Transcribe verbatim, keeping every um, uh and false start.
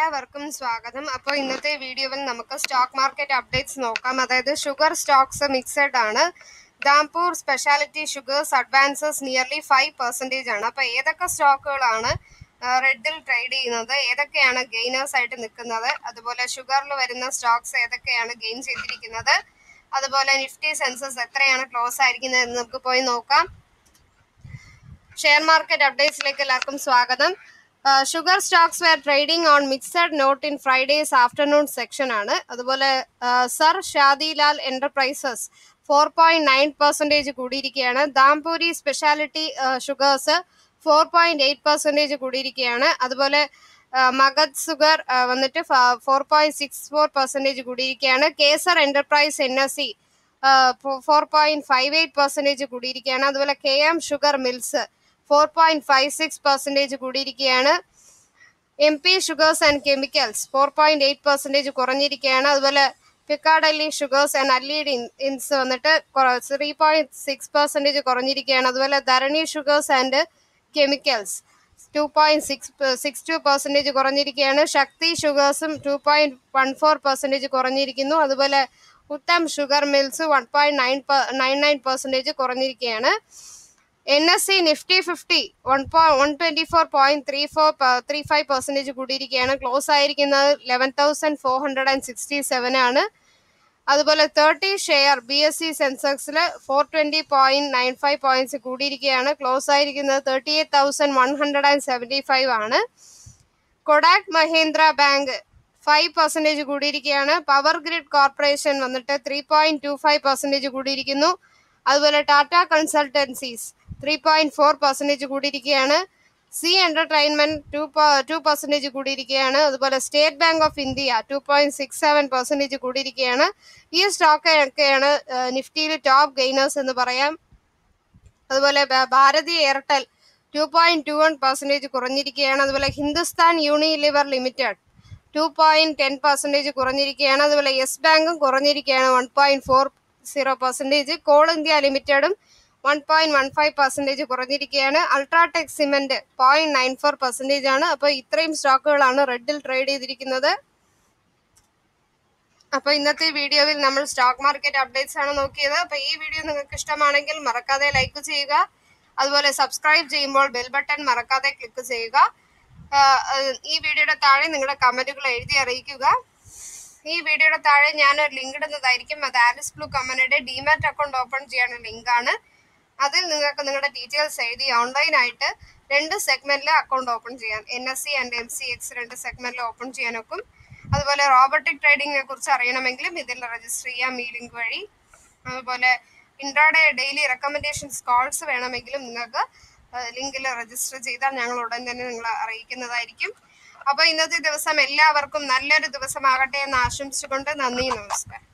എല്ലാവർക്കും സ്വാഗതം. അപ്പോൾ ഇന്നത്തെ വീഡിയോയിൽ നമുക്ക് സ്റ്റോക്ക് മാർക്കറ്റ് അപ്ഡേറ്റ്സ് നോക്കാം. അതായത് ഷുഗർ സ്റ്റോക്സ് മിക്സഡ് ആണ്. Dhampur speciality sugars advances nearly five percentage ആണ്. അപ്പോൾ ഏതൊക്കെ സ്റ്റോക്കുകളാണ് റെഡിൽ ട്രേഡ് ചെയ്യുന്നത്, ഏതൊക്കെയാണ് ഗെയിനേഴ്സ് ആയിട്ട് നിൽക്കുന്നത്, അതുപോലെ ഷുഗറിൽ വരുന്ന സ്റ്റോക്സ് ഏതൊക്കെയാണ് ഗെയിൻ ചെയ്തിരിക്കുന്നത്, അതുപോലെ നിഫ്റ്റി സെൻസസ് എത്രയാണ് ക്ലോസ് ആയിരിക്കുന്നത് എന്ന് നമുക്ക് പോയി നോക്കാം. ഷെയർ മാർക്കറ്റ് അപ്ഡേറ്റ്സിലേക്ക് എല്ലാവർക്കും സ്വാഗതം. Sugar stocks were trading on mixed note in Friday's afternoon session ആണ്. അതുപോലെ sir Shadilal enterprises four point nine percentage കൂടിയിരിക്കുകയാണ്. Dhampuri speciality sugars four point eight percentage കൂടിയിരിക്കുകയാണ്. അതുപോലെ മഗധ് സുഗർ വന്നിട്ട് four point six four percentage കൂടിയിരിക്കുകയാണ്. Kesar enterprise N S C four point five eight percentage കൂടിയിരിക്കുകയാണ്. അതുപോലെ K M sugar mills four point five six percentage കൂടിയിരിക്കുകയാണ്. M P sugars and chemicals four point eight percentage കുറഞ്ഞിരിക്കുകയാണ്. അതുപോലെ Piccadilly sugars and allied ins വന്നിട്ട് three point six percentage കുറഞ്ഞിരിക്കുകയാണ്. അതുപോലെ Dharani sugars and chemicals two point six six two percentage കുറഞ്ഞിരിക്കുകയാണ്. ശക്തി ഷുഗേഴ്സും two point one four percentage കുറഞ്ഞിരിക്കുന്നു. അതുപോലെ Uttam sugar mills one point nine nine nine percentage കുറഞ്ഞിരിക്കുകയാണ്. N S C Nifty fifty one po one twenty four point three four three five percentage കൂടിയിരിക്കുകയാണ്. Close ആയിരിക്കുന്നത് eleven thousand four hundred and sixty seven ആണ്. അതുപോലെ thirty share B S C സെൻസെക്സിൽ four twenty point nine five points കൂടിയിരിക്കുകയാണ്. Close ആയിരിക്കുന്നത് thirty eight thousand one hundred and seventy five ആണ്. Kotak Mahindra bank five percentage കൂടിയിരിക്കുകയാണ്. Power grid corporation വന്നിട്ട് three point two five percentage കൂടിയിരിക്കുന്നു. അതുപോലെ Tata consultancies three point four percentage കൂടിയിരിക്കുകയാണ്. Zee entertainment two two percentage കൂടിയിരിക്കുകയാണ്. അതുപോലെ state bank of India two point six seven percentage കൂടിയിരിക്കുകയാണ്. ഈ stock ഒക്കെയാണ് നിഫ്റ്റിയിൽ ടോപ്പ് ഗെയിനേഴ്സ് എന്ന് പറയാം. അതുപോലെ Bharti Airtel two point two one percentage കുറഞ്ഞിരിക്കുകയാണ്. അതുപോലെ Hindustan Unilever limited two point ten percentage കുറഞ്ഞിരിക്കുകയാണ്. അതുപോലെ യെസ് ബാങ്കും കുറഞ്ഞിരിക്കുകയാണ് one point four zero percentage. Coal India ലിമിറ്റഡും one point one five percentage കുറഞ്ഞിരിക്കുകയാണ്. UltraTech cement point nine four percentage ആണ്. അപ്പോൾ ഇത്രയും സ്റ്റോക്കുകളാണ് റെഡിൽ ട്രേഡ് ചെയ്തിരിക്കുന്നത്. അപ്പോൾ ഇന്നത്തെ വീഡിയോയിൽ നമ്മൾ സ്റ്റോക്ക് മാർക്കറ്റ് അപ്ഡേറ്റ്സ് ആണ് നോക്കിയത്. അപ്പോൾ ഈ വീഡിയോ നിങ്ങൾക്ക് ഇഷ്ടമാണെങ്കിൽ മറക്കാതെ ലൈക്ക് ചെയ്യുക. അതുപോലെ സബ്സ്ക്രൈബ് ചെയ്യുമ്പോൾ ബെൽ ബട്ടൺ മറക്കാതെ ക്ലിക്ക് ചെയ്യുക. ഈ വീഡിയോയുടെ താഴെ നിങ്ങളുടെ കമന്റുകൾ എഴുതി അറിയിക്കുക. ഈ വീഡിയോയുടെ താഴെ ഞാൻ ഒരു ലിങ്ക് ഇടുന്നതായിരിക്കും. അത് ആലിസ് ബ്ലൂ കമ്പനിയുടെ ഡിമാറ്റ് അക്കൗണ്ട് ഓപ്പൺ ചെയ്യാനുള്ള ലിങ്കാണ്. അതിൽ നിങ്ങൾക്ക് നിങ്ങളുടെ ഡീറ്റെയിൽസ് എഴുതി ഓൺലൈനായിട്ട് രണ്ട് സെഗ്മെന്റിൽ അക്കൗണ്ട് ഓപ്പൺ ചെയ്യാം. N S C and M C X രണ്ട് സെഗ്മെന്റിൽ ഓപ്പൺ ചെയ്യാനൊക്കും. അതുപോലെ റോബോട്ടിക് ട്രേഡിങ്ങിനെ കുറിച്ച് അറിയണമെങ്കിലും ഇതിൽ രജിസ്റ്റർ ചെയ്യാം ഈ ലിങ്ക് വഴി. അതുപോലെ ഇൻട്രാഡേ ഡെയിലി റെക്കമെൻഡേഷൻസ് കോൾസ് വേണമെങ്കിലും നിങ്ങൾക്ക് ലിങ്കിൽ രജിസ്റ്റർ ചെയ്താൽ ഞങ്ങൾ ഉടൻ തന്നെ നിങ്ങളെ അറിയിക്കുന്നതായിരിക്കും. അപ്പോൾ ഇന്നത്തെ ദിവസം എല്ലാവർക്കും നല്ലൊരു ദിവസമാകട്ടെ എന്ന് ആശംസിച്ചുകൊണ്ട് നന്ദി, നമസ്കാരം.